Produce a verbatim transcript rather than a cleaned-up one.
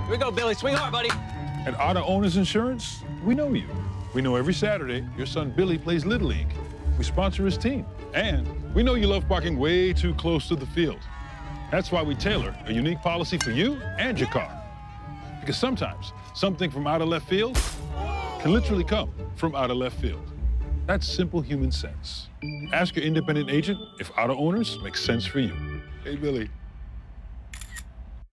Here we go, Billy. Swing hard, buddy. At Auto Owners Insurance, we know you. We know every Saturday your son Billy plays Little League. We sponsor his team. And we know you love parking way too close to the field. That's why we tailor a unique policy for you and your car. Because sometimes something from out of left field can literally come from out of left field. That's simple human sense. Ask your independent agent if Auto Owners makes sense for you. Hey, Billy.